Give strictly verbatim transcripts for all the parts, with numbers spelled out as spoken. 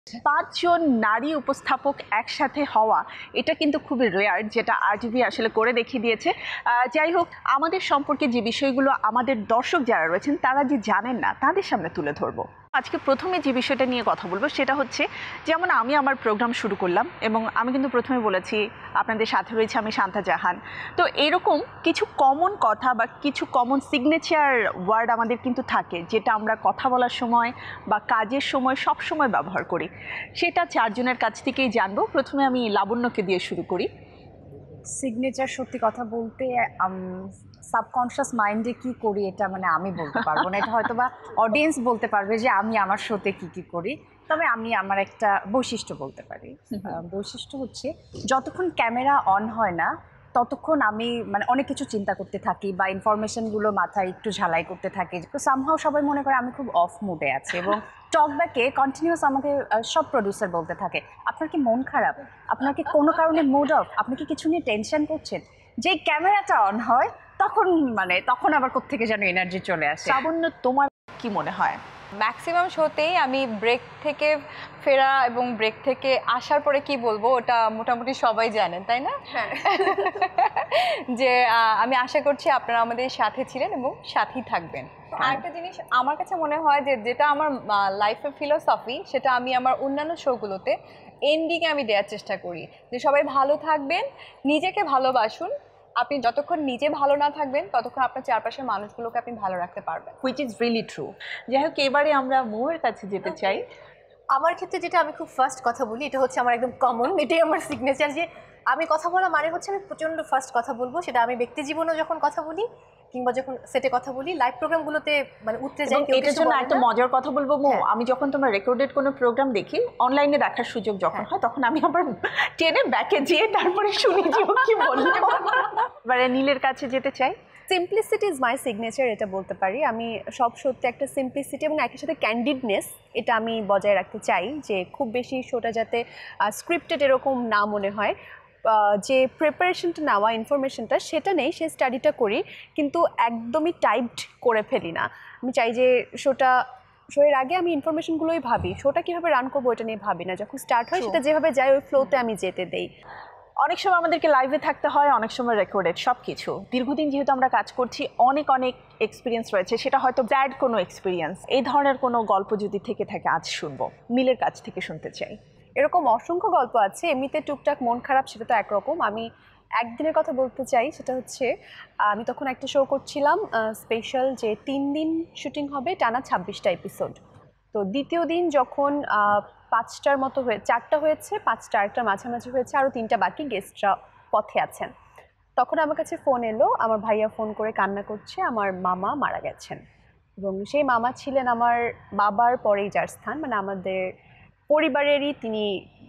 পাঁচজন নারী উপস্থাপক একসাথে হওয়া এটা কিন্তু খুবই রেয়ার, যেটা আরটিভি আসলে করে দেখিয়ে দিয়েছে। যাই হোক, আমাদের সম্পর্কে যে বিষয়গুলো আমাদের দর্শক যারা রয়েছেন তারা যে জানেন না তাদের সামনে তুলে ধরবো। আজকে প্রথমে যে বিষয়টা নিয়ে কথা বলবো সেটা হচ্ছে, যেমন আমি আমার প্রোগ্রাম শুরু করলাম এবং আমি কিন্তু প্রথমে বলেছি আপনাদের সাথে রয়েছে আমি শান্তা জাহান। তো এরকম কিছু কমন কথা বা কিছু কমন সিগনেচার ওয়ার্ড আমাদের কিন্তু থাকে, যেটা আমরা কথা বলার সময় বা কাজের সময় সব সময় ব্যবহার করি। সেটা চারজনের কাছ থেকেই জানবো। প্রথমে আমি লাবণ্যকে দিয়ে শুরু করি। সিগনেচার সত্যি কথা বলতে সাবকনশিয়াস মাইন্ডে কি করি এটা মানে আমি বলতে পারবো না, এটা হয়তো বা অডিয়েন্স বলতে পারবে যে আমি আমার শোতে কি কি করি। তবে আমি আমার একটা বৈশিষ্ট্য বলতে পারি। বৈশিষ্ট্য হচ্ছে যতক্ষণ ক্যামেরা অন হয় না ততক্ষণ আমি মানে অনেক কিছু চিন্তা করতে থাকি বা ইনফরমেশনগুলো মাথায় একটু ঝালাই করতে থাকি। তো সামহাও সবাই মনে করে আমি খুব অফ মুডে আছি এবং টকব্যাকে কন্টিনিউয়াস আমাকে সব প্রডিউসার বলতে থাকে আপনার কি মন খারাপ, আপনার কি কোনো কারণে মুড অফ, আপনি কি কিছু নিয়ে টেনশন করছেন। যেই ক্যামেরাটা অন হয় তখন মানে তখন আবার কোত্থেকে যেন এনার্জি চলে আসে। লাবণ্য, তোমার কি মনে হয়? ম্যাক্সিমাম শোতেই আমি ব্রেক থেকে ফেরা এবং ব্রেক থেকে আসার পরে কি বলবো ওটা মোটামুটি সবাই জানেন, তাই না? হ্যাঁ। যে আমি আশা করছি আপনারা আমাদের সাথে ছিলেন এবং সাথেই থাকবেন। আরেকটা জিনিস আমার কাছে মনে হয় যে যেটা আমার লাইফের ফিলোসফি, সেটা আমি আমার অন্যান্য শোগুলোতে এন্ডিংয়ে আমি দেওয়ার চেষ্টা করি যে সবাই ভালো থাকবেন, নিজেকে ভালোবাসুন। আপনি যতক্ষণ নিজে ভালো না থাকবেন ততক্ষণ আপনার চারপাশের মানুষগুলোকে আপনি ভালো রাখতে পারবেন, হুইচ ইজ রিয়েলি ট্রু। যাই হোক, এবারে আমরা মৌয়ের কাছে যেতে চাই। আমার ক্ষেত্রে যেটা আমি খুব ফার্স্ট কথা বলি, এটা হচ্ছে আমার একদম কমন, এটাই আমার সিগনেচার, যে আমি কথা বলা মানে হচ্ছে আমি প্রচণ্ড ফার্স্ট কথা বলবো। সেটা আমি ব্যক্তি জীবনেও যখন কথা বলি কিংবা যখন সেটে কথা বলি, লাইভ প্রোগ্রামগুলোতে মানে উঠতে যাই। এটার জন্য একটা মজার কথা বলবো মো, আমি যখন তোমার রেকর্ডেড কোনো প্রোগ্রাম দেখি, অনলাইনে দেখার সুযোগ যখন হয়, তখন আমি আবার টেনে ব্যাকে যেয়ে তারপরে শুনি যে ও কি বললো। এবারে নীলের কাছে যেতে চাই। সিম্পলিসিটি ইজ মাই সিগনেচার, এটা বলতে পারি। আমি সব সত্যি একটা সিম্পলিসিটি এবং একই সাথে ক্যান্ডিডনেস এটা আমি বজায় রাখতে চাই, যে খুব বেশি শোটা যাতে স্ক্রিপ্টেড এরকম না মনে হয়। যে প্রিপারেশনটা নেওয়া ইনফরমেশনটা সেটা নেই, সে স্টাডিটা করি কিন্তু একদমই টাইপড করে ফেলি না। আমি চাই যে শোটা শোয়ের আগে আমি ইনফরমেশনগুলোই ভাবি, শোটা কীভাবে রান করবো এটা নিয়ে ভাবি না। যখন স্টার্ট হয় সেটা যেভাবে যায় ওই ফ্লোতে আমি যেতে দেই। অনেক সময় আমাদেরকে লাইভে থাকতে হয়, অনেক সময় রেকর্ডেড, সব কিছু। দীর্ঘদিন যেহেতু আমরা কাজ করছি, অনেক অনেক এক্সপিরিয়েন্স রয়েছে, সেটা হয়তো ব্যাড কোনো এক্সপিরিয়েন্স। এই ধরনের কোনো গল্প যদি থেকে থাকে আজ শুনবো, নীলের কাছ থেকে শুনতে চাই। এরকম অসংখ্য গল্প আছে, এমনিতে টুকটাক মন খারাপ সেটা তো একরকম। আমি একদিনের কথা বলতে চাই, সেটা হচ্ছে আমি তখন একটা শো করছিলাম স্পেশাল, যে তিন দিন শুটিং হবে, টানা ছাব্বিশটা এপিসোড। তো দ্বিতীয় দিন যখন পাঁচটার মতো হয়ে চারটা হয়েছে, পাঁচটা আরেকটা মাঝামাঝি হয়েছে, আরও তিনটা বাকি, গেস্টরা পথে আছেন, তখন আমার কাছে ফোন এলো, আমার ভাইয়া ফোন করে কান্না করছে আমার মামা মারা গেছেন। এবং সেই মামা ছিলেন আমার বাবার পরেই যার স্থান, মানে আমাদের পরিবারেরই তিনি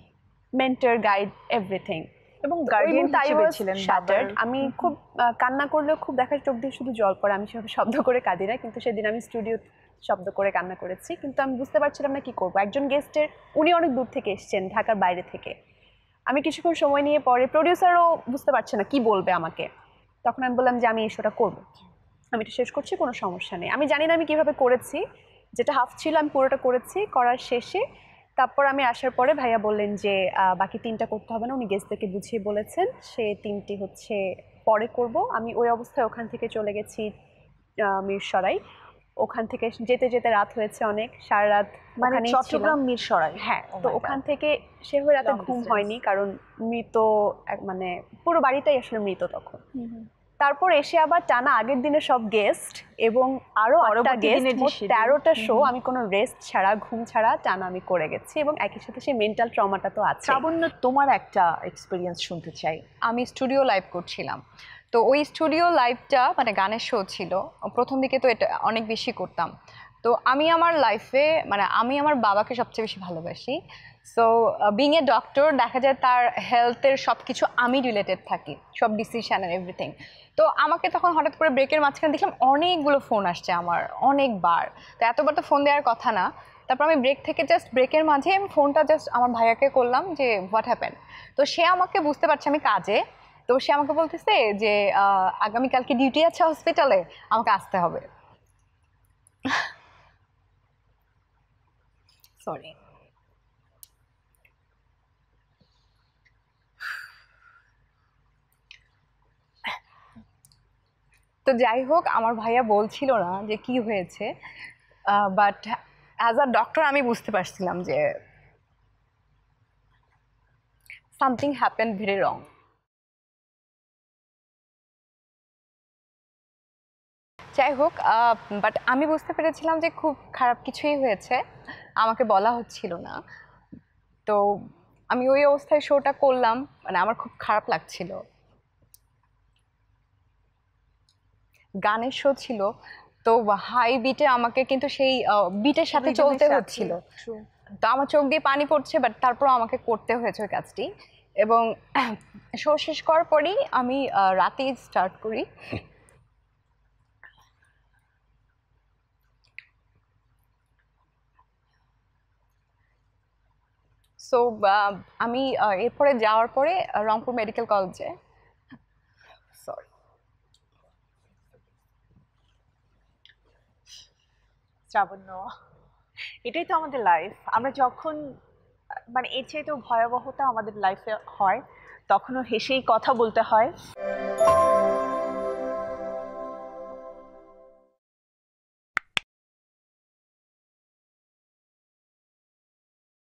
মেন্টর, গাইড, এভরিথিং। এবং গার্ডিয়ান হিসেবে ছিলেন। আমি খুব কান্না করলেও খুব দেখা চোখ দিয়ে শুধু জল পড়ে, আমি সেভাবে শব্দ করে কাঁদি না, কিন্তু সেদিন আমি স্টুডিও শব্দ করে কান্না করেছি। কিন্তু আমি বুঝতে পারছিলাম না কি করবো। একজন গেস্টের, উনি অনেক দূর থেকে এসছেন, ঢাকার বাইরে থেকে। আমি কিছুক্ষণ সময় নিয়ে পরে প্রডিউসারও বুঝতে পারছে না কি বলবে আমাকে, তখন আমি বললাম যে আমি এই শোটা করবো, আমি এটা শেষ করছি, কোনো সমস্যা নেই। আমি জানি না আমি কিভাবে করেছি, যেটা হাফ ছিল আমি পুরোটা করেছি। করার শেষে তারপর আমি আসার পরে ভাইয়া বললেন যে বাকি তিনটা করতে হবে না, উনি গেস্টদেরকে বুঝিয়ে বলেছেন, সে তিনটি হচ্ছে পরে করব। আমি ওই অবস্থায় ওখান থেকে চলে গেছি মিরসরাই। ওখান থেকে যেতে যেতে রাত হয়েছে অনেক, সারা রাত মানে চট্টগ্রাম মিরসরাই। হ্যাঁ, তো ওখান থেকে সে হয়ে রাতে ঘুম হয়নি, কারণ মৃত মানে পুরো বাড়িটাই আসলে মৃত তখন। তারপর এসে আবার টানা আগের দিনে সব গেস্ট এবং আরো আটটা গেস্ট, মোট তেরোটা শো আমি কোনো রেস্ট ছাড়া, ঘুম ছাড়া টানা আমি করে গেছি। এবং একই সাথে সেই মেন্টাল ট্রমাটা তো আছে। লাবণ্য, তোমার একটা এক্সপিরিয়েন্স শুনতে চাই। আমি স্টুডিও লাইভ করছিলাম, তো ওই স্টুডিও লাইভটা মানে গানের শো ছিল। প্রথম দিকে তো এটা অনেক বেশি করতাম। তো আমি আমার লাইফে মানে আমি আমার বাবাকে সবচেয়ে বেশি ভালোবাসি। সো বিং এ ডক্টর, দেখা যায় তার হেলথের সব কিছু আমি রিলেটেড থাকি, সব ডিসিশন আর এভরিথিং। তো আমাকে তখন হঠাৎ করে ব্রেকের মাঝখানে দেখলাম অনেকগুলো ফোন আসছে আমার, অনেকবার। তো এতবার তো ফোন দেওয়ার কথা না। তারপর আমি ব্রেক থেকে জাস্ট ব্রেকের মাঝে আমি ফোনটা জাস্ট আমার ভাইয়াকে করলাম যে হোয়াট হ্যাপেন। তো সে আমাকে বুঝতে পারছে আমি কাজে, তো সে আমাকে বলতেছে যে আগামীকালকে ডিউটি আছে হসপিটালে, আমাকে আসতে হবে। সরি। যাই হোক আমার ভাইয়া বলছিল না যে কি হয়েছে, বাট অ্যাজ আ ডক্টর আমি বুঝতে পারছিলাম যে সামথিং হ্যাপেন ভেরি রং। যাই হোক, বাট আমি বুঝতে পেরেছিলাম যে খুব খারাপ কিছুই হয়েছে, আমাকে বলা হচ্ছিল না। তো আমি ওই অবস্থায় শোটা করলাম, মানে আমার খুব খারাপ লাগছিল। গানের শো ছিল, তো হাই বিটে আমাকে কিন্তু সেই বিটের সাথে চলতে হচ্ছিল, তো আমার চোখ দিয়ে পানি পড়ছে, বাট তারপর আমাকে করতে হয়েছে ওই কাজটি। এবং শো শেষ করার পরেই আমি রাতেই স্টার্ট করি। সো আমি এরপরে যাওয়ার পরে রংপুর মেডিকেল কলেজে, সরি শ্রাবণ্য, এটাই তো আমাদের লাইফ। আমরা যখন মানে এর চাইতেও ভয়াবহতা আমাদের লাইফে হয়, তখনও হেসেই কথা বলতে হয়।